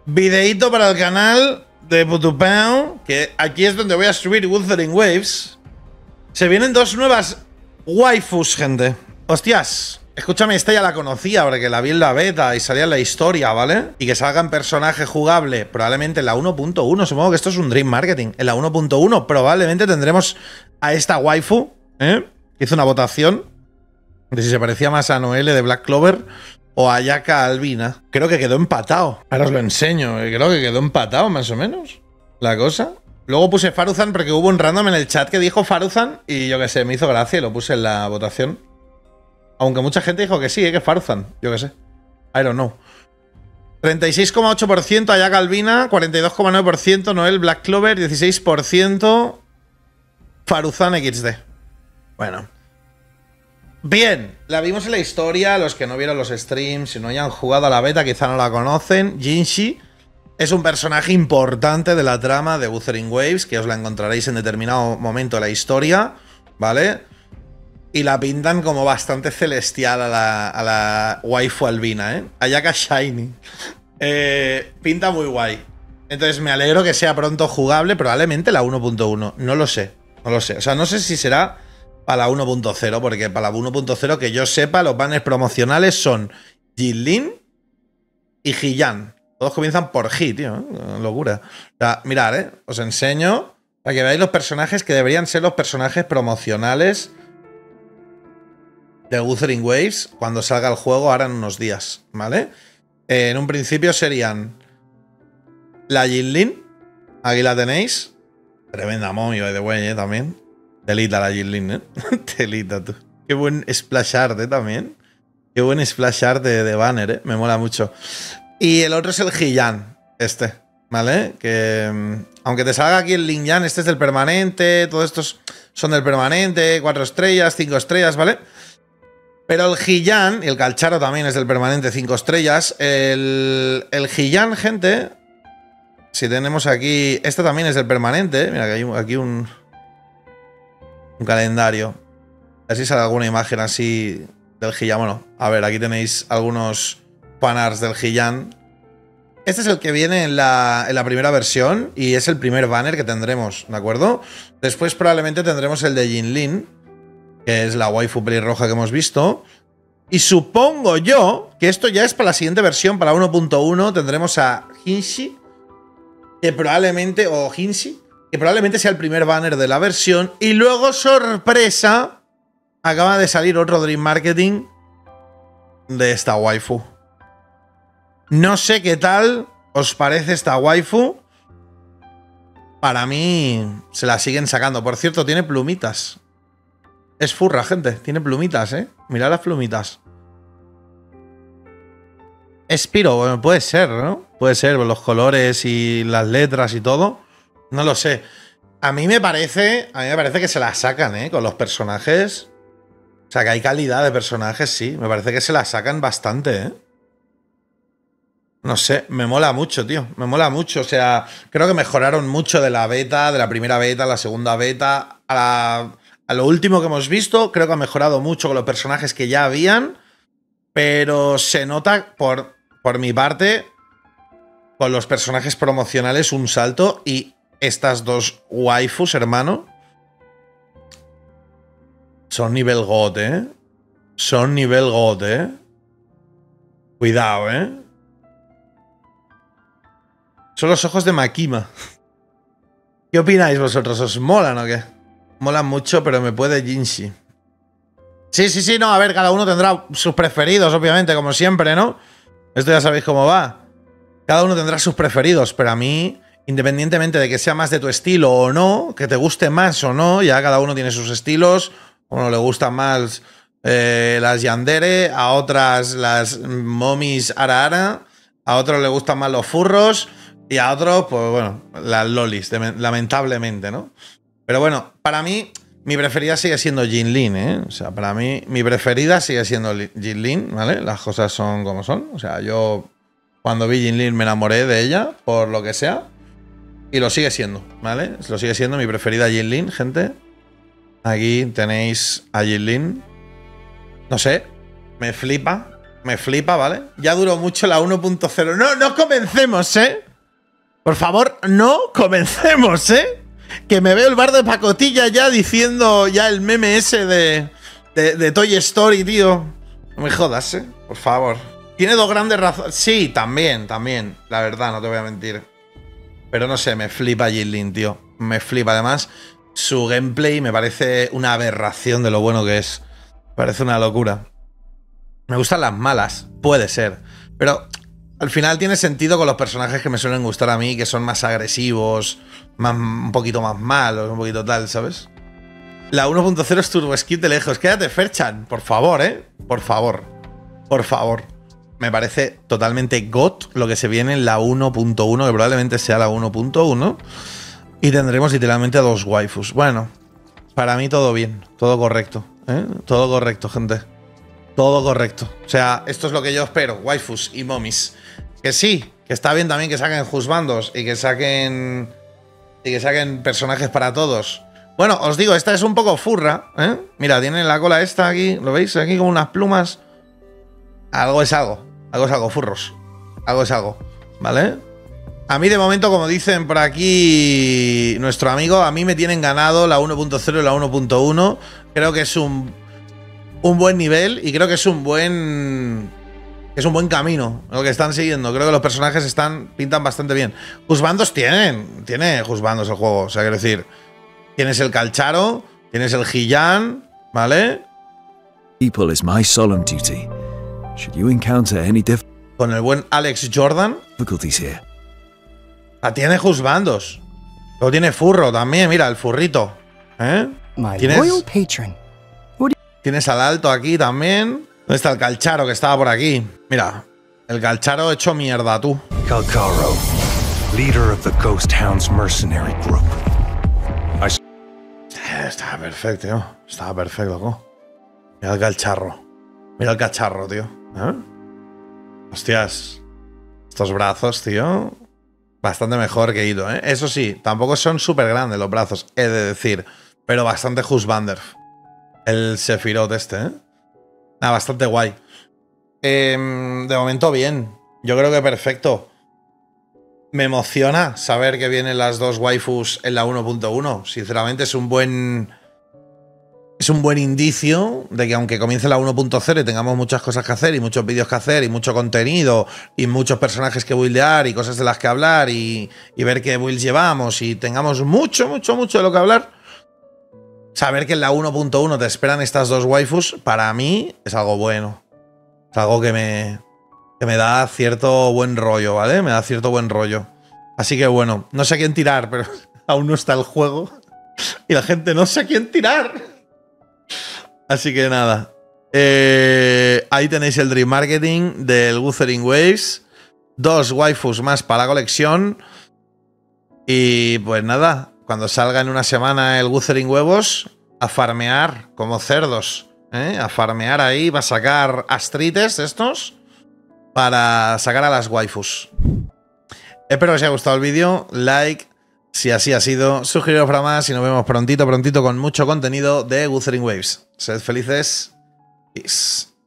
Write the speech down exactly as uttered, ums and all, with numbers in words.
Videíto para el canal de Putupeu, que aquí es donde voy a subir Wuthering Waves. Se vienen dos nuevas waifus, gente. Hostias, escúchame, esta ya la conocía porque la vi en la beta y salía en la historia, ¿vale? Y que salga en personaje jugable, probablemente en la uno punto uno. Supongo que esto es un Dream Marketing. En la uno punto uno probablemente tendremos a esta waifu, ¿eh? Hizo una votación de si se parecía más a Noelle de Black Clover o a Yaka Albina. Creo que quedó empatado. Ahora os lo enseño. Creo que quedó empatado, más o menos, la cosa. Luego puse Faruzan porque hubo un random en el chat que dijo Faruzan y yo qué sé, me hizo gracia y lo puse en la votación. Aunque mucha gente dijo que sí, ¿eh? Que Faruzan. Yo qué sé. I don't know. treinta y seis coma ocho por ciento a Yaka Albina, cuarenta y dos coma nueve por ciento Noelle Black Clover, dieciséis por ciento Faruzan equis de. Bueno. Bien, la vimos en la historia, los que no vieron los streams, si no hayan jugado a la beta quizá no la conocen. Jinshi es un personaje importante de la trama de Wuthering Waves, que os la encontraréis en determinado momento de la historia, ¿vale? Y la pintan como bastante celestial a la, a la waifu albina, ¿eh? Ayaka Shiny. Eh, pinta muy guay. Entonces me alegro que sea pronto jugable, probablemente la uno punto uno. No lo sé, no lo sé. O sea, no sé si será para la uno punto cero, porque para la uno punto cero, que yo sepa, los banners promocionales son Jinlin y Hiyan. Todos comienzan por Hi, tío. ¿eh? Locura. O sea, mirad, ¿eh? Os enseño para que veáis los personajes que deberían ser los personajes promocionales de Wuthering Waves cuando salga el juego ahora en unos días, ¿vale? Eh, en un principio serían la Jinlin. Aquí la tenéis. Tremenda mommy, by the way, ¿eh? También. Telita la Jinlin, ¿eh? Telita, tú. Qué buen splash art, ¿eh? También. Qué buen splash art de, de banner, ¿eh? Me mola mucho. Y el otro es el Hiyan, este, ¿vale? Que aunque te salga aquí el Lin Yan, este es del permanente, todos estos son del permanente, cuatro estrellas, cinco estrellas, ¿vale? Pero el Hiyan, y el Calcharo también es del permanente, cinco estrellas. El, el Hiyan, gente, si tenemos aquí, este también es del permanente, ¿eh? Mira que hay aquí un... Un calendario. A ver si sale alguna imagen así del Hiyan. Bueno, a ver, aquí tenéis algunos fanarts del Hiyan. Este es el que viene en la, en la primera versión y es el primer banner que tendremos, ¿de acuerdo? Después probablemente tendremos el de Jinlin, que es la waifu pelirroja que hemos visto. Y supongo yo que esto ya es para la siguiente versión, para la uno punto uno. Tendremos a Hinshi, que probablemente, o Hinshi, que probablemente sea el primer banner de la versión. Y luego, sorpresa, acaba de salir otro Dream Marketing de esta waifu. No sé qué tal os parece esta waifu. Para mí se la siguen sacando. Por cierto, tiene plumitas. Es furra, gente. Tiene plumitas, ¿eh? Mirad las plumitas. Espiro, bueno, puede ser, ¿no? Puede ser, los colores y las letras y todo. No lo sé. A mí me parece. A mí me parece que se la sacan, ¿eh? Con los personajes. O sea, que hay calidad de personajes, sí. Me parece que se la sacan bastante, ¿eh? No sé, me mola mucho, tío. Me mola mucho. O sea, creo que mejoraron mucho de la beta, de la primera beta, la segunda beta. A, la, a lo último que hemos visto, creo que ha mejorado mucho con los personajes que ya habían. Pero se nota, por, por mi parte, con los personajes promocionales, un salto. Y estas dos waifus, hermano, son nivel God, ¿eh? Son nivel God, ¿eh? Cuidado, ¿eh? Son los ojos de Makima. ¿Qué opináis vosotros? ¿Os molan o qué? Molan mucho, pero me puede Jinshi. Sí, sí, sí, no, a ver, cada uno tendrá sus preferidos, obviamente, como siempre, ¿no? Esto ya sabéis cómo va. Cada uno tendrá sus preferidos, pero a mí, independientemente de que sea más de tu estilo o no, que te guste más o no, ya cada uno tiene sus estilos. A uno le gustan más eh, las yandere, a otras las momis ara ara, a otros le gustan más los furros y a otros, pues bueno, las lolis, lamentablemente, ¿no? Pero bueno, para mí, mi preferida sigue siendo Jinlin, ¿eh? O sea, para mí, mi preferida sigue siendo Jinlin, ¿vale? Las cosas son como son. O sea, yo cuando vi Jinlin me enamoré de ella, por lo que sea. Y lo sigue siendo, ¿vale? Lo sigue siendo mi preferida Jinlin, gente. Aquí tenéis a Jinlin. No sé, me flipa. Me flipa, ¿vale? Ya duró mucho la uno punto cero. No, no comencemos, ¿eh? Por favor, no comencemos, ¿eh? Que me veo el bar de pacotilla ya diciendo ya el meme ese de, de, de Toy Story, tío. No me jodas, ¿eh? Por favor. Tiene dos grandes razones. Sí, también, también. La verdad, no te voy a mentir. Pero no sé, me flipa Jill, tío. Me flipa. Además, su gameplay me parece una aberración de lo bueno que es. Me parece una locura. Me gustan las malas. Puede ser. Pero al final tiene sentido con los personajes que me suelen gustar a mí, que son más agresivos, más, un poquito más malos, un poquito tal, ¿sabes? La uno punto cero es Turbo Skip de lejos. Quédate, Ferchan. Por favor, ¿eh? Por favor. Por favor. Me parece totalmente got lo que se viene en la uno punto uno, que probablemente sea la uno punto uno. Y tendremos literalmente a dos waifus. Bueno, para mí todo bien, todo correcto, ¿eh? Todo correcto, gente. Todo correcto. O sea, esto es lo que yo espero, waifus y momis. Que sí, que está bien también que saquen juzbandos y que saquen. Y que saquen personajes para todos. Bueno, os digo, esta es un poco furra, ¿eh? Mira, tiene la cola esta aquí, ¿lo veis? Aquí con unas plumas. Algo es algo. Algo es algo, furros. Algo es algo, ¿vale? A mí de momento, como dicen por aquí nuestro amigo, a mí me tienen ganado la uno punto cero y la uno punto uno. Creo que es un, un buen nivel y creo que es un buen... Es un buen camino lo que están siguiendo. Creo que los personajes están pintan bastante bien. Juzbandos tienen. Tiene juzbandos el juego. O sea, quiero decir, tienes el Calcharo, tienes el Gillan, ¿vale? People is my solemn duty. Should you encounter any Con el buen Alex Jordan. difficulties here, Ah, tiene juzbandos. Luego tiene furro también, mira, el furrito. ¿Eh? My ¿Tienes, loyal patron. tienes al alto aquí también. ¿Dónde está el Calcharo que estaba por aquí? Mira, el Calcharo hecho mierda, tú. Calcaro, leader of the Ghost Hounds mercenary group. I Eh, Estaba perfecto, tío. Estaba perfecto, loco. Mira el Calcharro. Mira el cacharro, tío. ¿Eh? Hostias. Estos brazos, tío. Bastante mejor que Ido, ¿eh? Eso sí, tampoco son súper grandes los brazos, he de decir. Pero bastante Husbander. El Sephiroth este, ¿eh? Nada, bastante guay. Eh, de momento, bien. Yo creo que perfecto. Me emociona saber que vienen las dos waifus en la uno punto uno. Sinceramente, es un buen... Es un buen indicio de que aunque comience la uno punto cero y tengamos muchas cosas que hacer y muchos vídeos que hacer y mucho contenido y muchos personajes que buildear y cosas de las que hablar y, y ver qué builds llevamos y tengamos mucho, mucho, mucho de lo que hablar, saber que en la uno punto uno te esperan estas dos waifus, para mí es algo bueno. Es algo que me, que me da cierto buen rollo, ¿vale? Me da cierto buen rollo. Así que bueno, no sé a quién tirar, pero aún no está el juego y la gente no sé a quién tirar. Así que nada, eh, ahí tenéis el Dream Marketing del Wuthering Waves. Dos waifus más para la colección. Y pues nada, cuando salga en una semana el Wuthering Huevos, a farmear como cerdos. ¿eh? A farmear ahí, va a sacar astrites estos para sacar a las waifus. Espero que os haya gustado el vídeo. Like. Si así ha sido, suscribiros para más y nos vemos prontito, prontito con mucho contenido de Wuthering Waves. Sed felices. Peace.